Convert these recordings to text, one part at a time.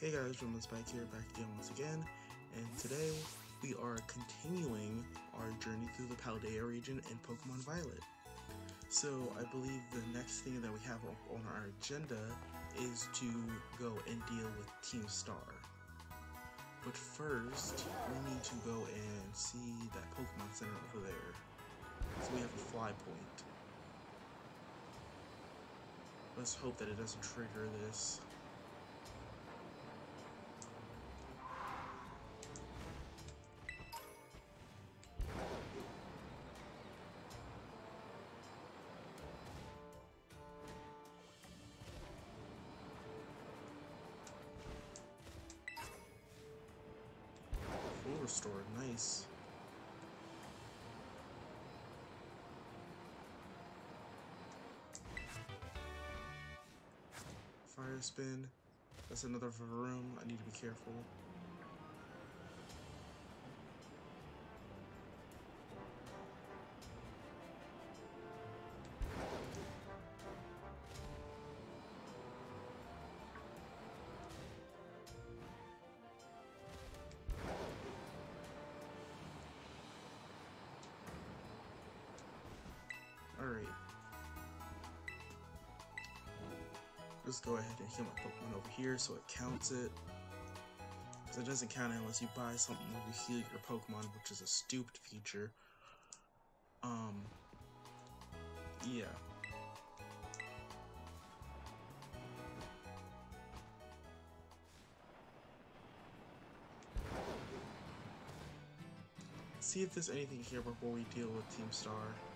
Hey guys, Spike here, back again once again, and today we are continuing our journey through the Paldea region in Pokemon Violet. So I believe the next thing that we have on our agenda is to go and deal with Team Star. But first, we need to go and see that Pokemon Center over there. So we have a fly point. Let's hope that it doesn't trigger this. Full restore, nice. Fire spin. That's another room. I need to be careful. Alright. Just go ahead and heal my Pokemon over here so it counts it. Because it doesn't count it unless you buy something where you heal your Pokemon, which is a stupid feature. Yeah. See if there's anything here before we deal with Team Star.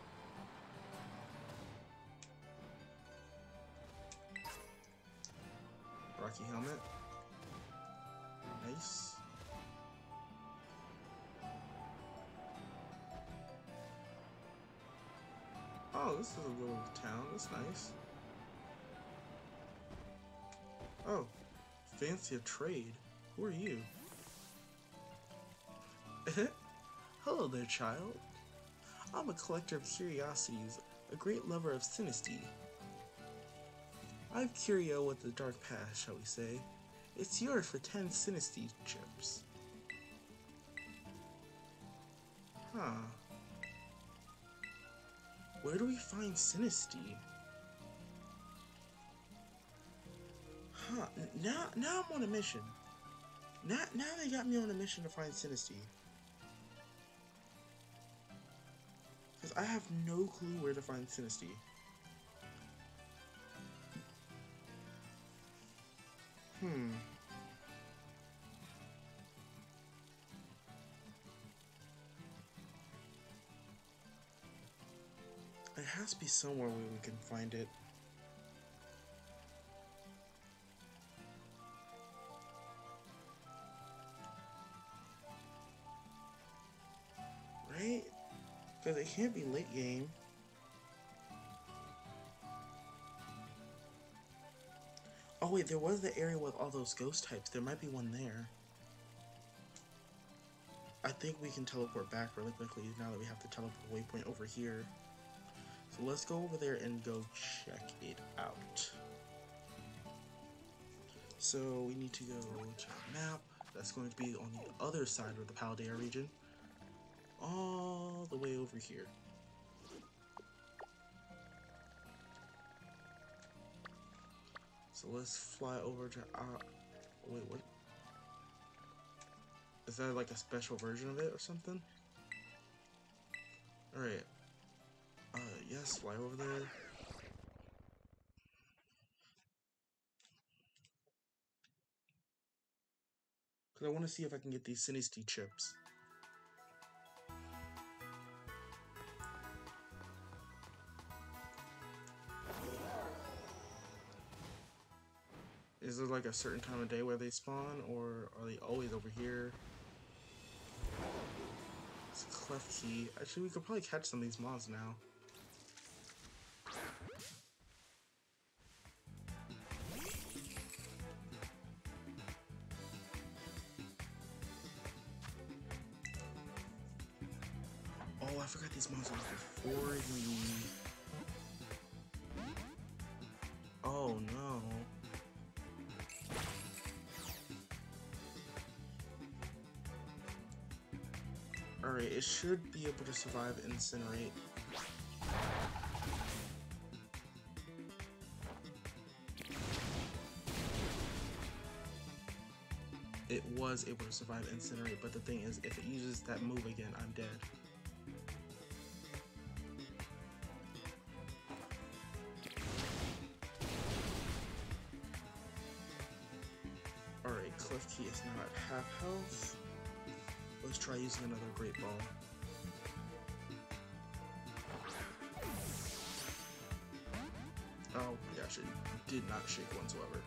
Rocky Helmet. Nice. Oh, this is a little town. That's nice. Oh, fancy a trade. Who are you? Hello there, child. I'm a collector of curiosities, a great lover of Sinistea. I've curio with the dark past, shall we say. It's yours for 10 Sinistea chips. Huh. Where do we find Sinistea? Huh. Now I'm on a mission. Now they got me on a mission to find Sinistea. Because I have no clue where to find Sinistea. It has to be somewhere where we can find it. Right? Because it can't be late game. Oh wait, there was the area with all those ghost types. There might be one there. I think we can teleport back really quickly now that we have the teleport waypoint over here. So let's go over there and go check it out. So we need to go to the map. That's going to be on the other side of the Paldea region. All the way over here. So let's fly over to wait, what? Is that like a special version of it or something? Alright. Yes, fly over there. Because I want to see if I can get these Sinistea chips. Is there like a certain time of day where they spawn, or are they always over here? It's a Klefki. Actually, we could probably catch some of these mobs now. Oh, I forgot these mobs are for 40. Oh no. Alright, it should be able to survive Incinerate. It was able to survive Incinerate, but the thing is, if it uses that move again, I'm dead. Alright, Klefki is now at half health. Let's try using another Great Ball. Oh my gosh, it did not shake whatsoever.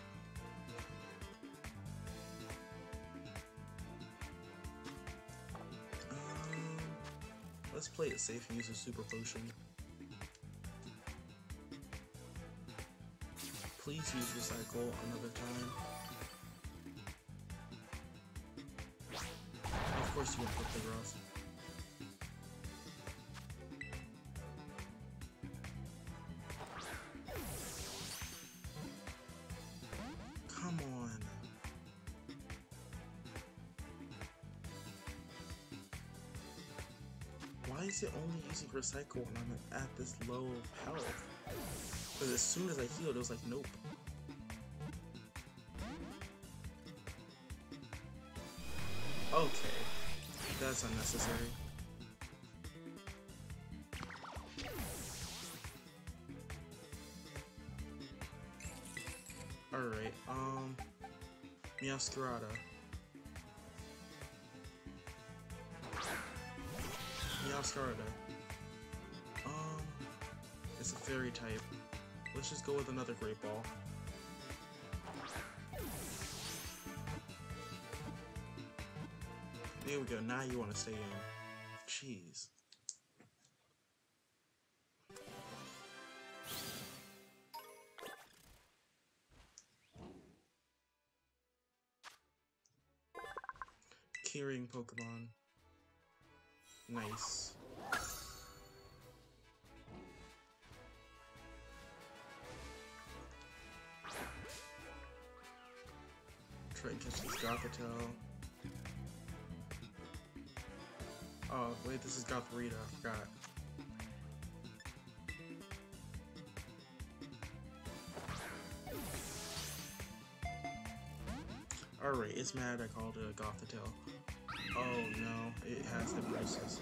Let's play it safe and use a Super Potion. Please use Recycle another time. Of course you won't put the Rough. Come on. Why is it only using Recycle when I'm at this low of health? Because as soon as I healed, it was like, nope. Okay. That's unnecessary. Alright, Meowscarada. Meowscarada. It's a fairy type. Let's just go with another Great Ball. There we go, now you want to stay in. Jeez. Keyring Pokemon. Nice. Try and catch this Gothitelle. Oh, wait, this is Gothorita, I forgot. Alright, it's mad I called it a Gothitelle. Oh no, it has Hypnosis.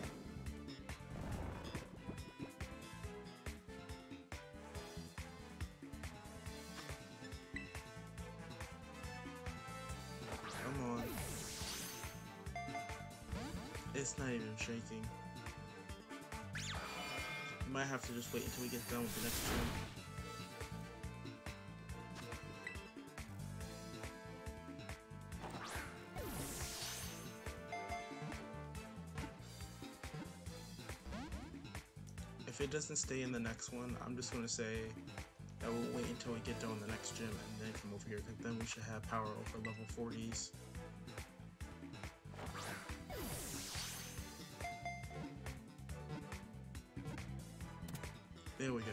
Come on. It's not even shaking. We might have to just wait until we get done with the next gym. If it doesn't stay in the next one, I'm just going to say that we'll wait until we get done with the next gym and then come over here, because then we should have power over level 40s. There we go.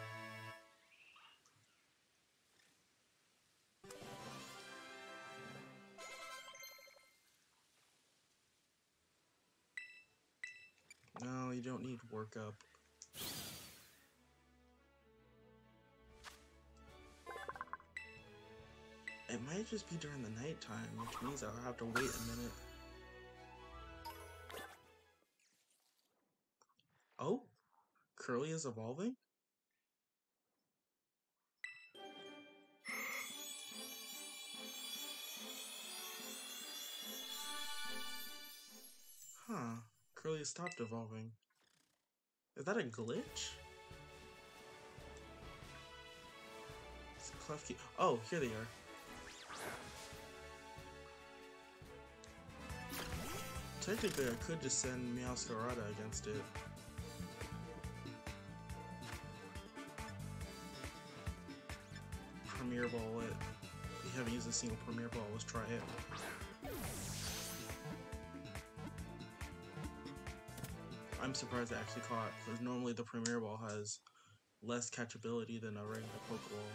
No, you don't need workup. It might just be during the nighttime, which means I'll have to wait a minute. Oh? Curly is evolving? Huh. Curly has stopped evolving. Is that a glitch? It's a Klefki. Oh, here they are. Technically, I could just send Meowscarada against it. Premier Ball it. We haven't used a single Premier Ball, let's try it. I'm surprised it actually caught, because normally the Premier Ball has less catchability than a regular Pokeball.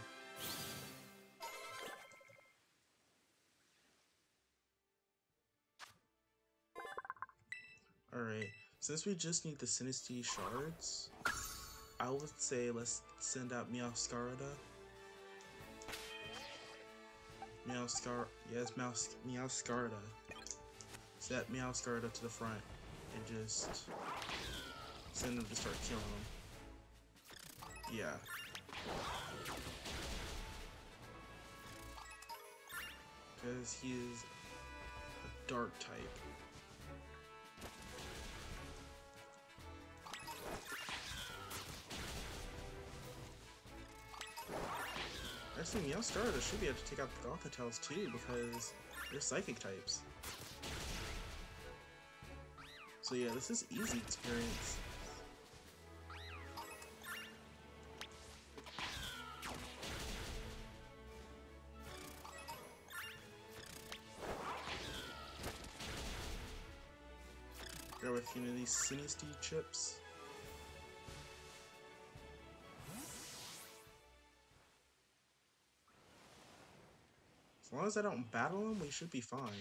Alright, since we just need the Sinistea shards, I would say let's send out Meowscarada. Meowscarada. Set Meowscarada to the front and just send him to start killing him. Yeah. Because he is a dark type. Actually, Meowscarada should be able to take out the Gothitels too, because they're psychic types. So yeah, this is easy experience. Grab a few of these Sinistea chips. As long as I don't battle him, we should be fine.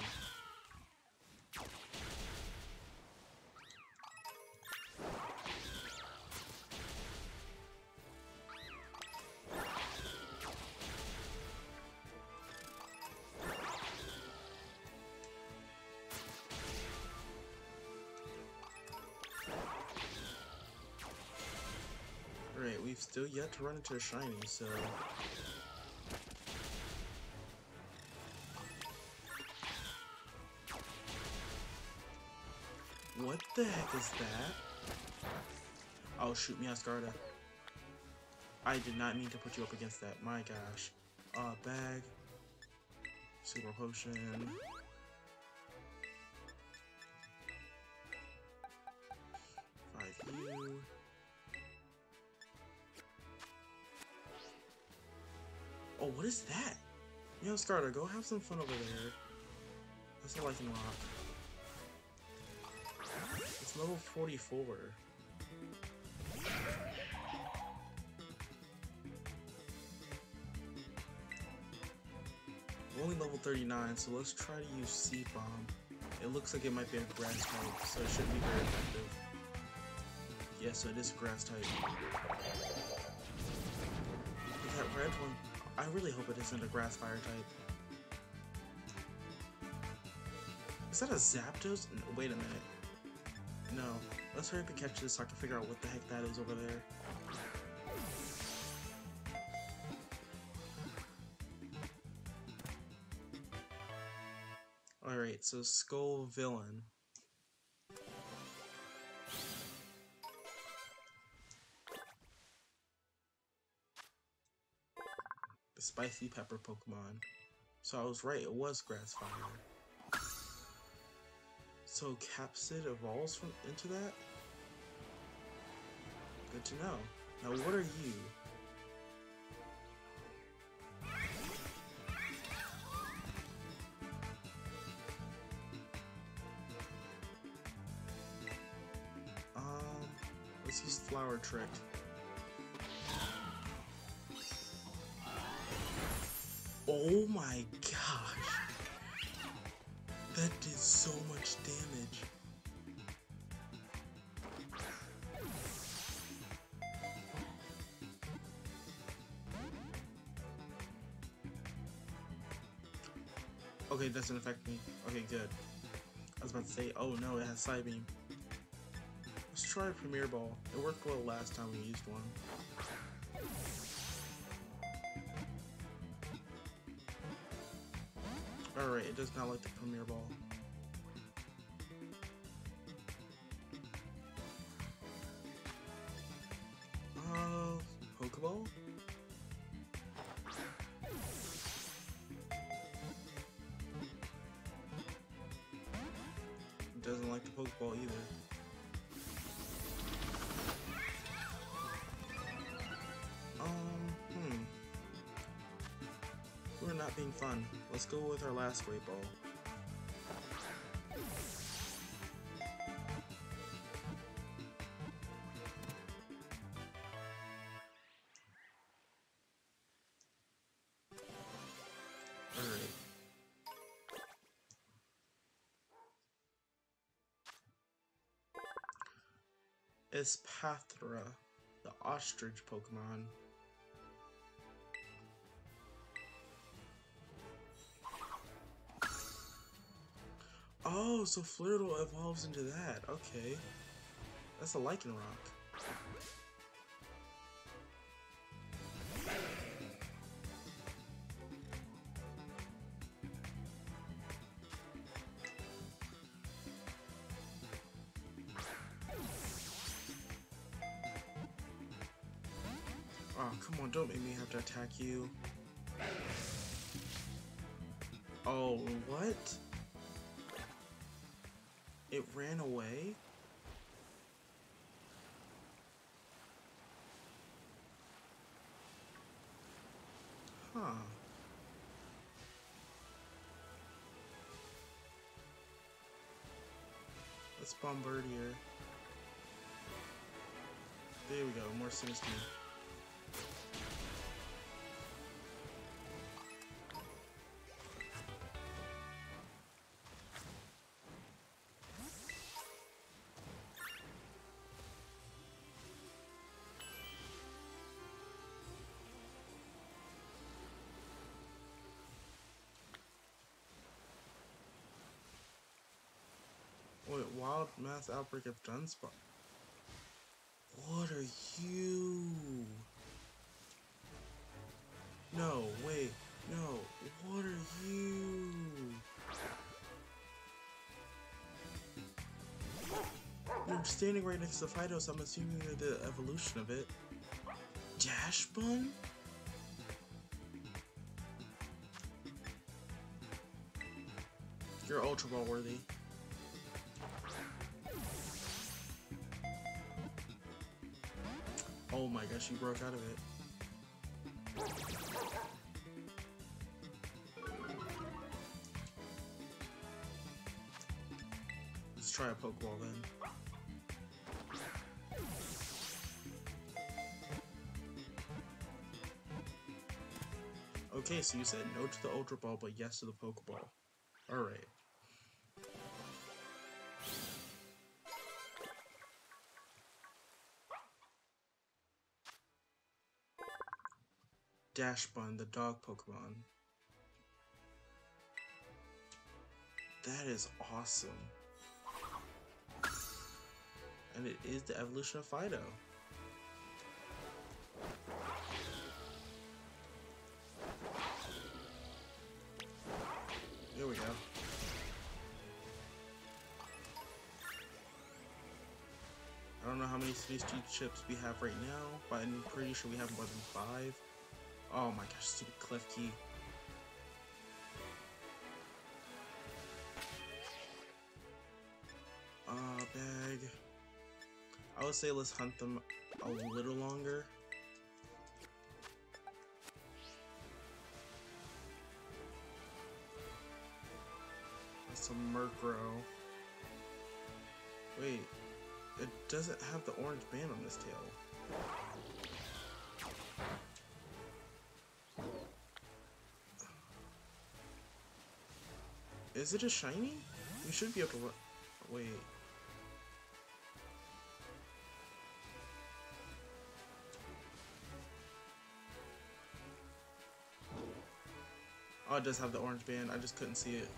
Alright, we've still yet to run into a shiny, so... What the heck is that? Oh shoot, Meowscarada. I did not mean to put you up against that, my gosh. Bag. Super potion. 5U. Oh, what is that? Meowscarada, go have some fun over there. That's all I can rock. It's level 44. We're only level 39, so let's try to use Seed Bomb. It looks like it might be a grass type, so it shouldn't be very effective. Yeah, so it is a grass type. But that red one, I really hope it isn't a grass fire type. Is that a Zapdos? No, wait a minute. No. Let's hurry up and catch this so I can figure out what the heck that is over there. Alright, so Skull Villain. The Spicy Pepper Pokemon. So I was right, it was Grass Fire. So Capsid evolves into that? Good to know. Now what are you? Let's use Flower Trick. Oh my gosh! That did so much damage. Okay, it doesn't affect me. Okay, good. I was about to say, oh no, it has Psybeam. Let's try a Premier Ball. It worked well last time we used one. Alright, it does not like the Premier Ball. Pokeball? It doesn't like the Pokeball either. We're not being fun. Let's go with our last Great Ball. Alright. Espathra, the ostrich Pokemon. Oh, so Flirtle evolves into that. Okay. That's a Lycanroc. Oh, come on, don't make me have to attack you. Oh, what? It ran away? Huh. Let's Bombardier. There we go, more Sinistea. Wait, wild mass outbreak of Dunsparce. What are you? No, wait, no. What are you? You're standing right next to Fido, so I'm assuming you're the evolution of it. Dashbun? You're Ultra Ball worthy. Oh my gosh, you broke out of it. Let's try a Pokeball then. Okay, so you said no to the Ultra Ball, but yes to the Pokeball. Alright. Dashbun, the dog Pokemon. That is awesome. And it is the evolution of Fido. There we go. I don't know how many Sinistea chips we have right now, but I'm pretty sure we have more than 5. Oh my gosh, stupid Klefki. Bag. I would say let's hunt them a little longer. That's some Murkrow. Wait, it doesn't have the orange band on this tail. Is it a shiny? We should be able to run. Wait. Oh, it does have the orange band. I just couldn't see it.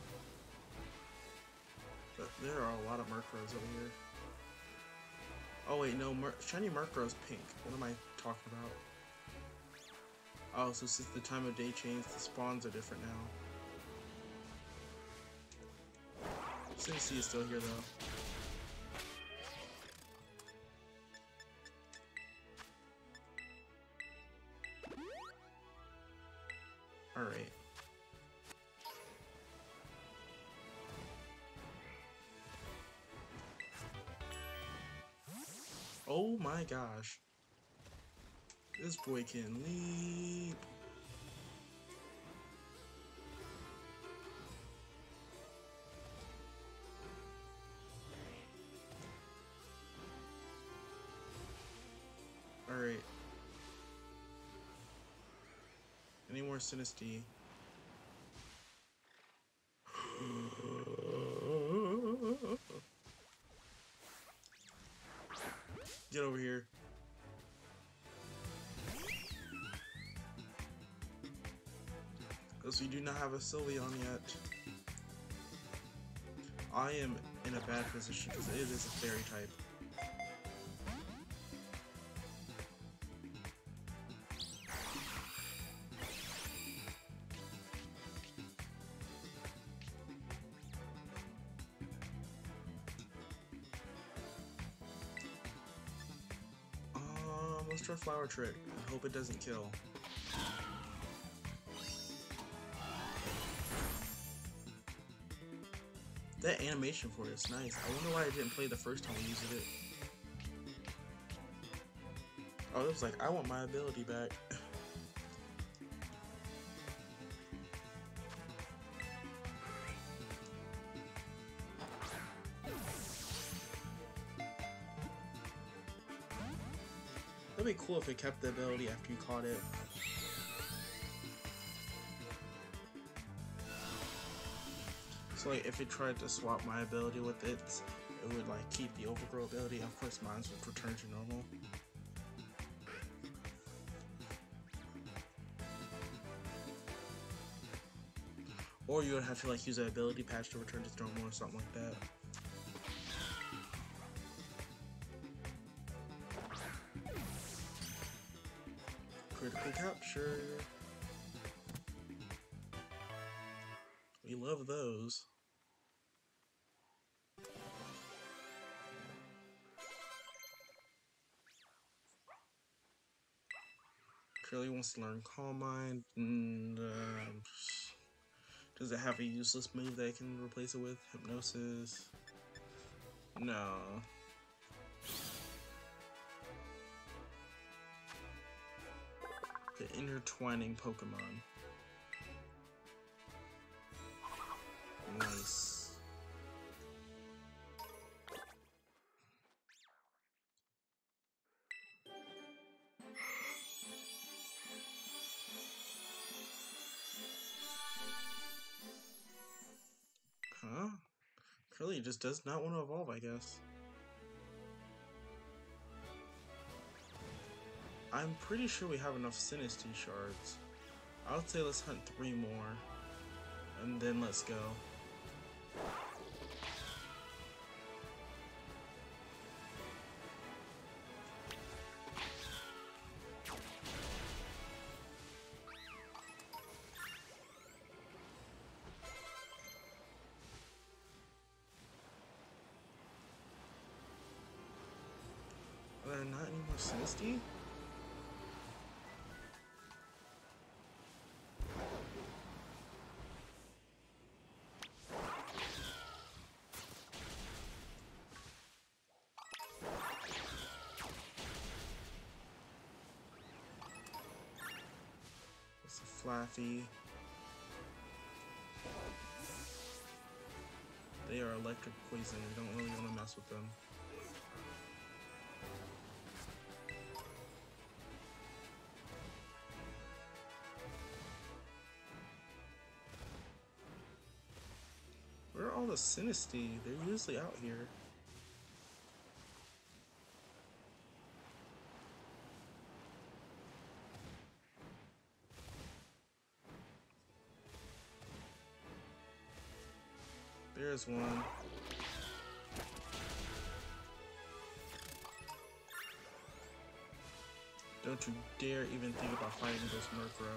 But there are a lot of Murkrows over here. Oh wait, no, shiny Murkrow's pink. What am I talking about? Oh, so since the time of day changed, the spawns are different now. Sinistea is still here though. Alright. Oh my gosh. This boy can leap. Alright. Any more Sinistea? Get over here. Because we do not have a Sylveon yet. I am in a bad position because it is a fairy type. Let's try Flower Trick. I hope it doesn't kill. That animation for it is nice. I wonder why I didn't play the first time we used it. Oh, it was like, I want my ability back. That'd be cool if it kept the ability after you caught it. So like if it tried to swap my ability with it, it would like keep the overgrow ability. Of course mine would return to normal. Or you would have to like use an ability patch to return to normal or something like that. Critical capture. We love those. Curly wants to learn Calm Mind. And, does it have a useless move that I can replace it with? Hypnosis? No. The intertwining Pokemon. Nice. Huh? Curly just does not want to evolve, I guess. I'm pretty sure we have enough Sinistea shards. I would say let's hunt 3 more. And then let's go. Are there not any more Sinistea? It's a Flaffy. They are electric poison. We don't really want to mess with them. Where are all the Sinistea? They're usually out here. There's one. Don't you dare even think about fighting this Murkrow.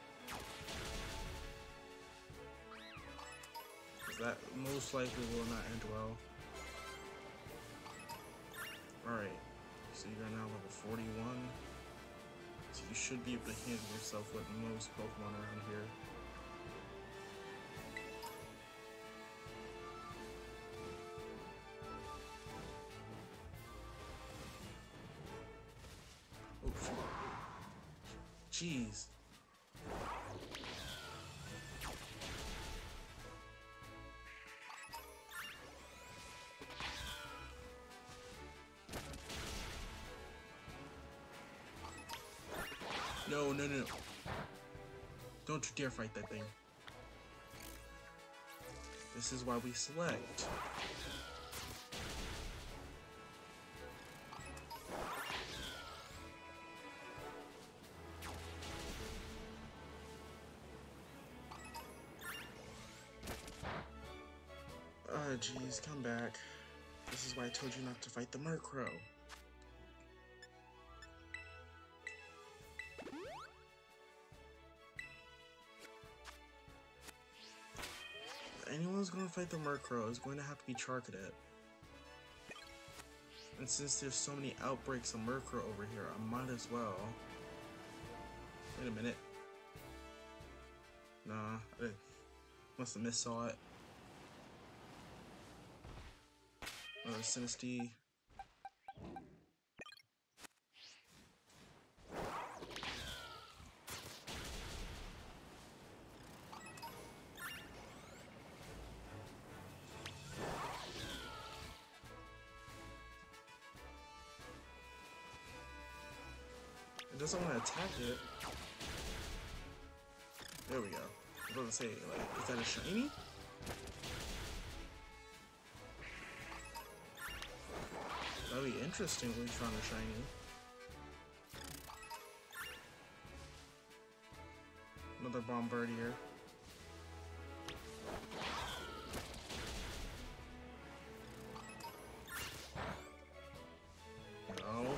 That most likely will not end well. Alright, so you're now level 41. So you should be able to handle yourself with most Pokemon around here. Oh, jeez. No, no, no. Don't you dare fight that thing. This is why we select. Ah, jeez, come back. This is why I told you not to fight the Murkrow. If anyone's gonna fight the Murkrow is going to have to be Charcadet. And since there's so many outbreaks of Murkrow over here, I might as well. Wait a minute. Nah, I must have missaw it. Another Sinistea. It doesn't want to attack it. There we go. I was about to say, like, is that a shiny? That'd be interesting if we found a shiny. Another Bombardier. No.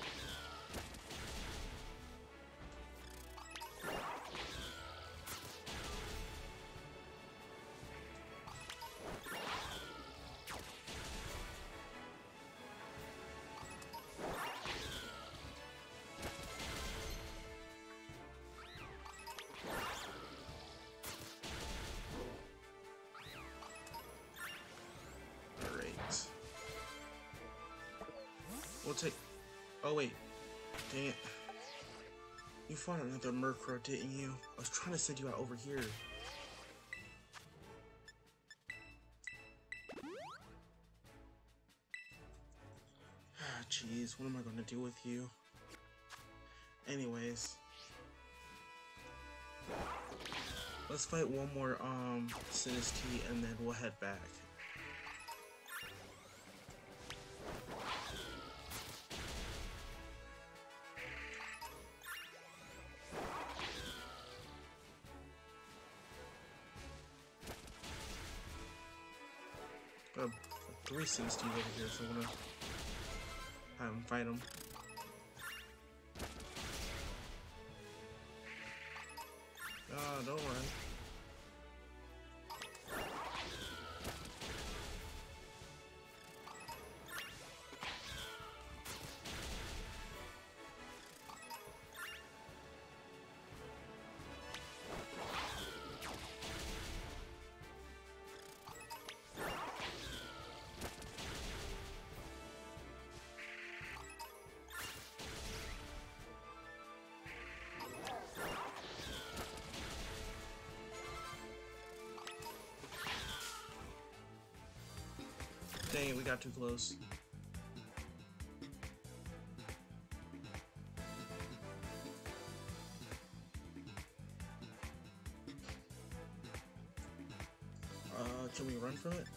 We'll take... Oh, wait. Dang it. You fought another Murkrow, didn't you? I was trying to send you out over here. Ah, jeez. What am I going to do with you? Anyways. Let's fight one more, Sinistea, and then we'll head back. Three Sinstees over here, so I'm gonna have him fight him. Don't run. Dang it, we got too close. Can we run from it?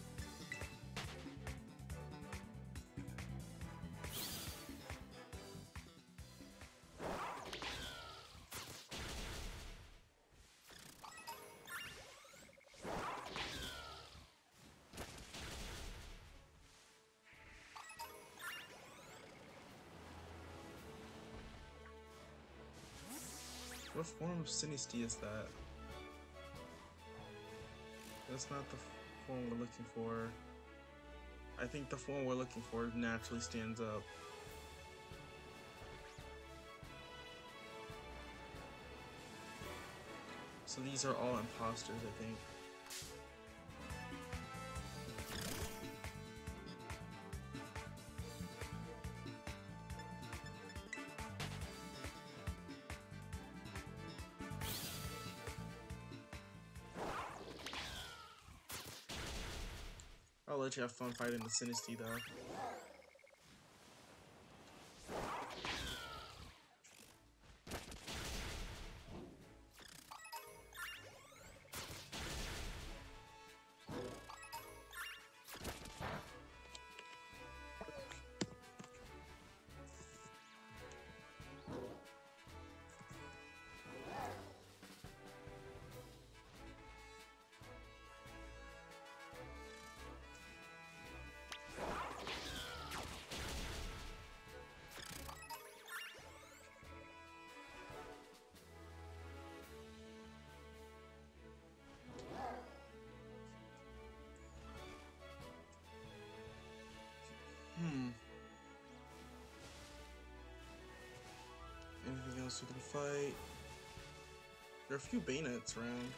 What form of Sinistea is that? That's not the form we're looking for. I think the form we're looking for naturally stands up. So these are all imposters, I think. I'll let you have fun fighting the Sinistea though. else we can fight? There are a few bayonets around.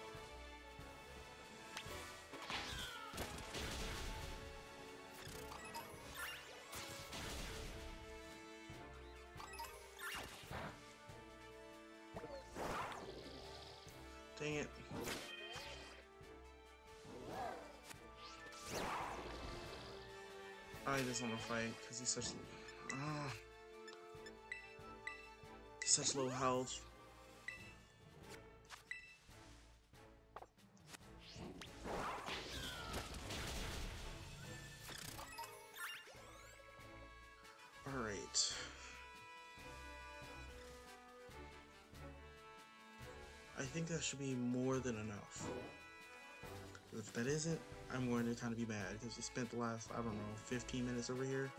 Dang it. He doesn't want to fight because he's such low health. All right. I think that should be more than enough. If that isn't, I'm going to kind of be mad because we spent the last, I don't know, 15 minutes over here.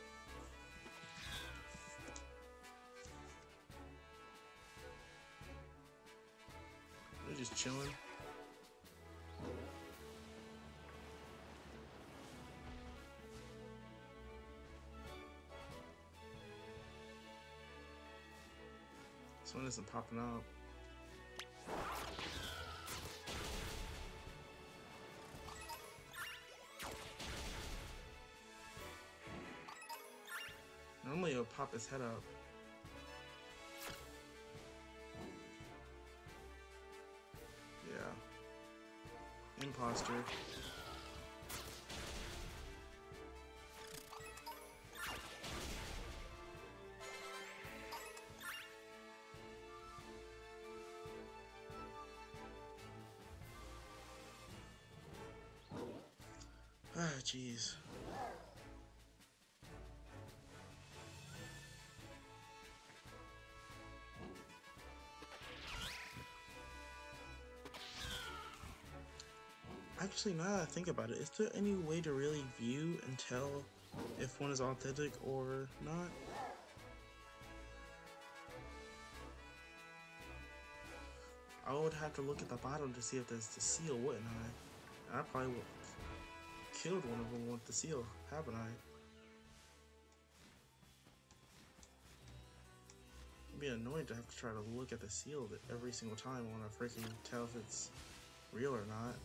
We're just chilling. This one isn't popping up. Normally it'll pop his head up. Yeah. Imposter. Ah, jeez. Actually, now that I think about it, is there any way to really view and tell if one is authentic or not? I would have to look at the bottom to see if there's the seal, wouldn't I? I probably would have killed one of them with the seal, haven't I? It'd be annoying to have to try to look at the seal every single time when I freaking tell if it's real or not.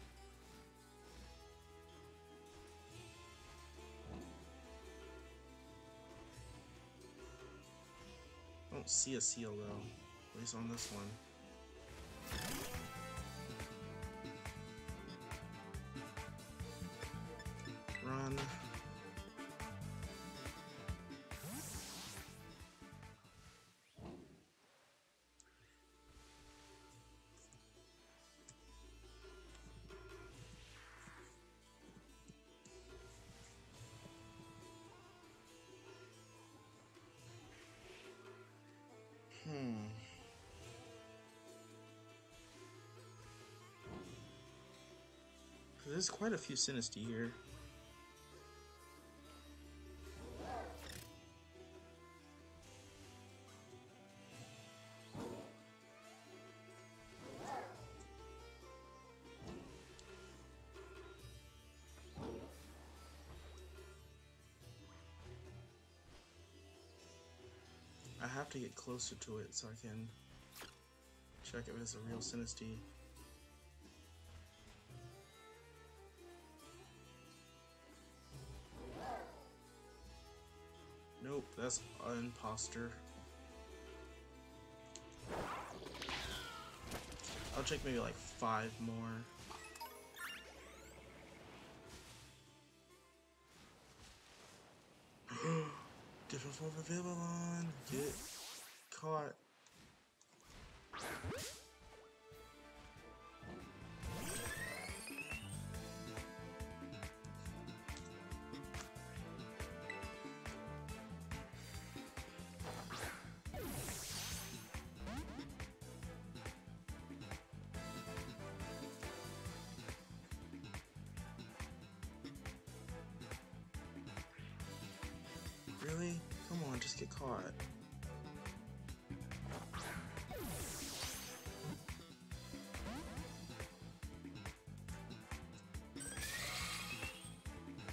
I don't see a seal though, at least on this one. Run. There's quite a few Sinistea here. I have to get closer to it so I can check if it's a real Sinistea. Nope, that's an imposter. I'll check maybe like 5 more. Different form of Babylon. Get caught. Really? Come on, just get caught.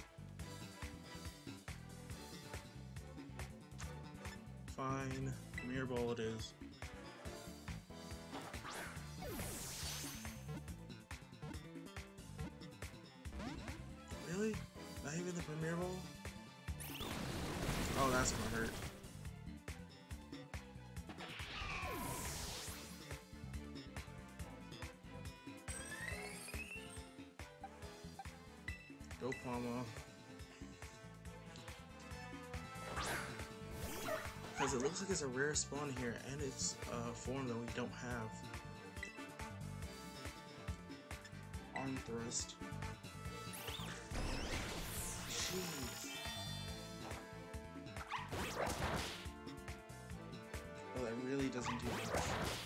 Fine. Premier Ball it is. Really? Not even the Premier Ball? Oh, that's gonna hurt. Go Palma. Because it looks like it's a rare spawn here, and it's a form that we don't have. Arm Thrust. Jeez. Well, that really doesn't do much.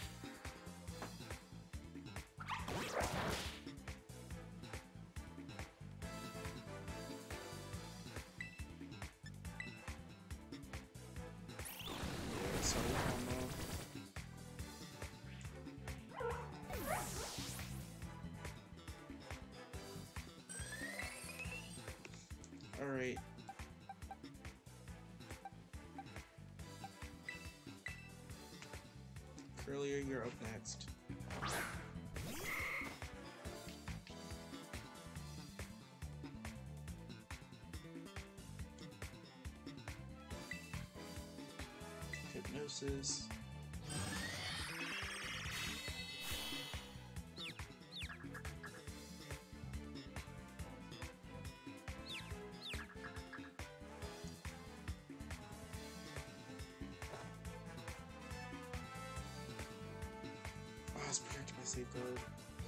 Alright. Curlier, you're up next. Hypnosis. Oh, it's back to my safeguard.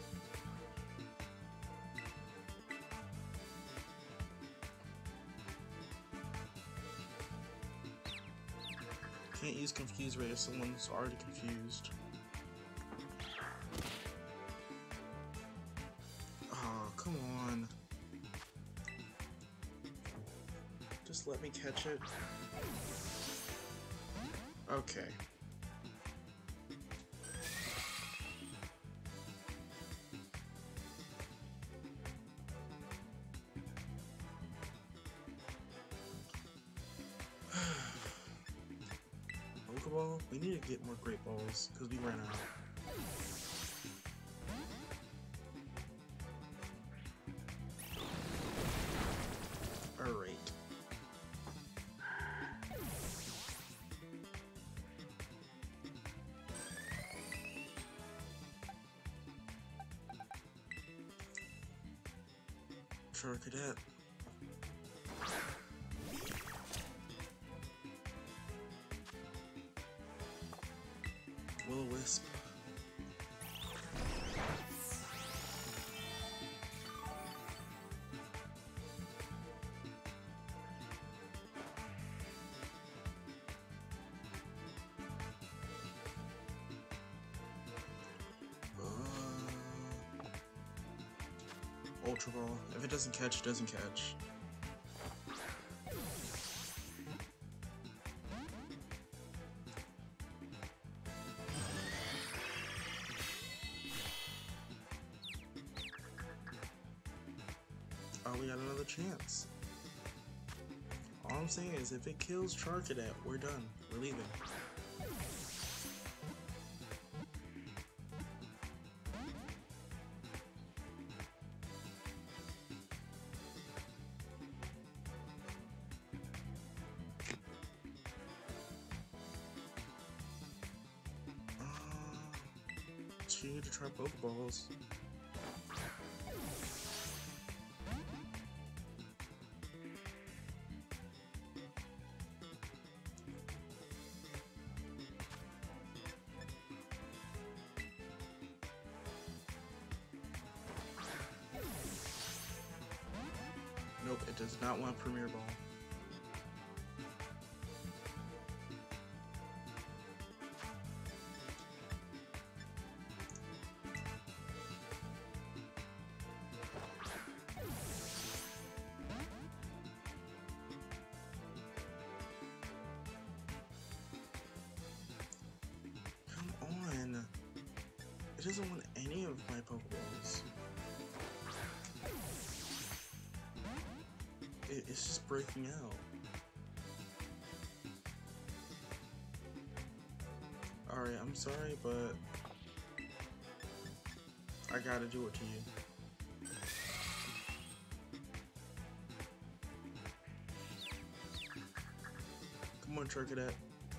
Can't use Confuse Ray if someone's already confused. Oh, come on. Just let me catch it. Okay. Pokeball? We need to get more Great Balls, because we ran out. Alright. Charcadet. Will-O-Wisp. Ultra Ball. If it doesn't catch, it doesn't catch. Oh, we got another chance. All I'm saying is if it kills Charcadet, we're done. We're leaving. You need to try Pokeballs. Nope, it does not want Premier Ball. It doesn't want any of my Pokeballs. It's just breaking out. sorry, but I gotta do it to you. Come on, Charcadet.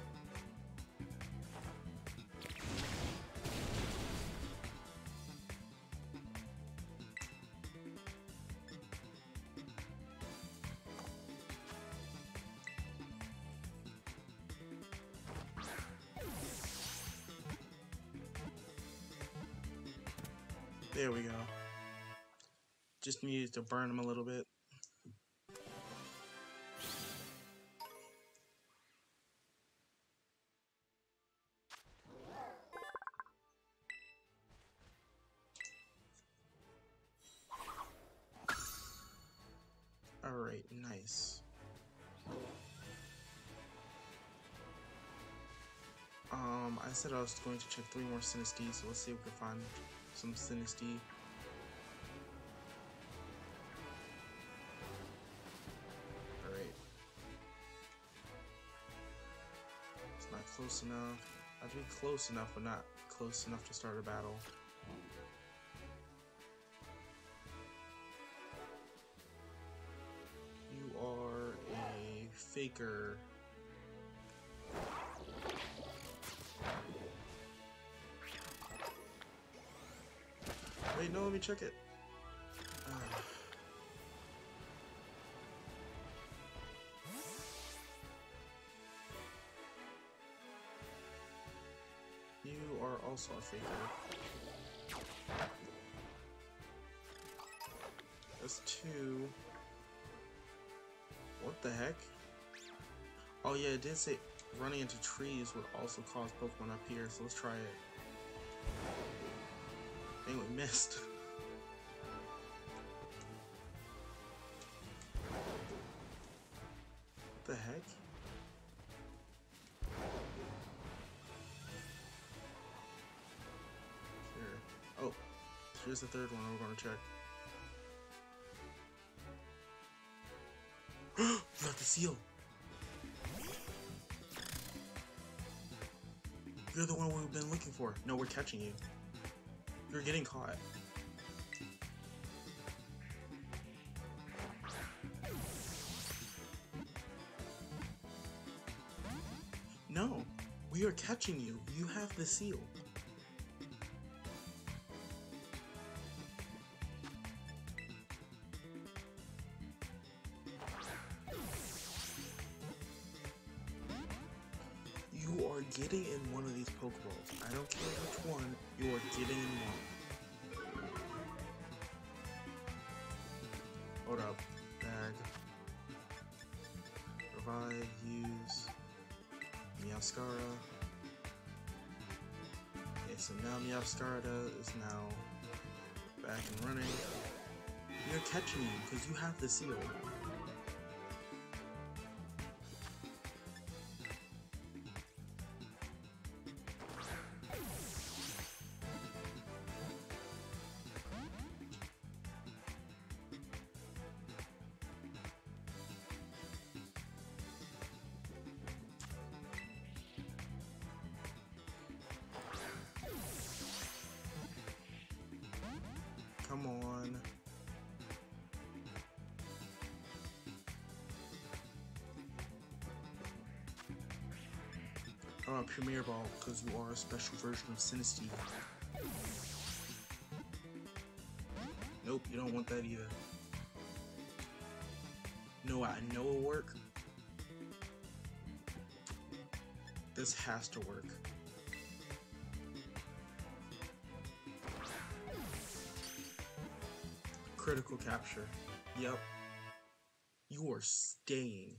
There we go. Just needed to burn him a little bit. Alright, nice. I said I was going to check 3 more Sinistea, so let's see if we can find some Sinistea. Alright. It's not close enough. I'd be close enough, but not close enough to start a battle. You are a faker. Wait, no, let me check it. You are also a faker. That's 2. What the heck? Oh yeah, it did say running into trees would also cause Pokemon up here, so let's try it. Dang, we missed. What the heck? Here. Oh, here's the 3rd one we're gonna check. You got the seal! You're the one we've been looking for. No, we're catching you. You're getting caught. No, we are catching you. You have the seal. You are getting in one of these Pokeballs. I don't care which one, you are getting in one. Hold up. Bag. Revive, use. Meowscarada. Okay, so now Meowscarada is now back and running. We are catching you because you have the seal. Come on. Premier Ball, because you are a special version of Sinistea. Nope, you don't want that either. No, I know it'll work. This has to work. Critical capture. Yep. You are staying.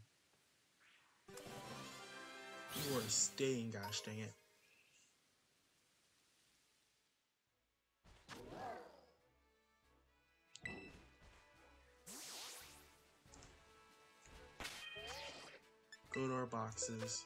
You are staying, gosh dang it. Go to our boxes.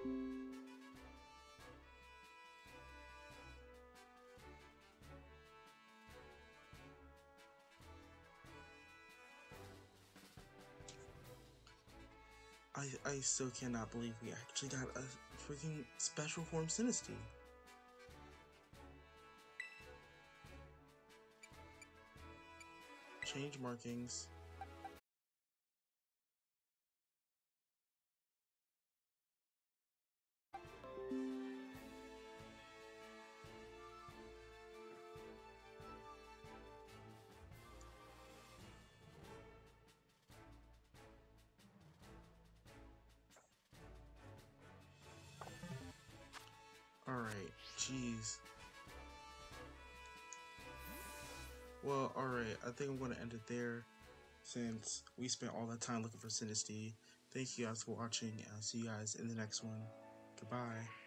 I still cannot believe we actually got a freaking special form Sinistea. Change markings. Alright, jeez. Well, alright, I think I'm going to end it there since we spent all that time looking for Sinistea. Thank you guys for watching, and I'll see you guys in the next one. Goodbye.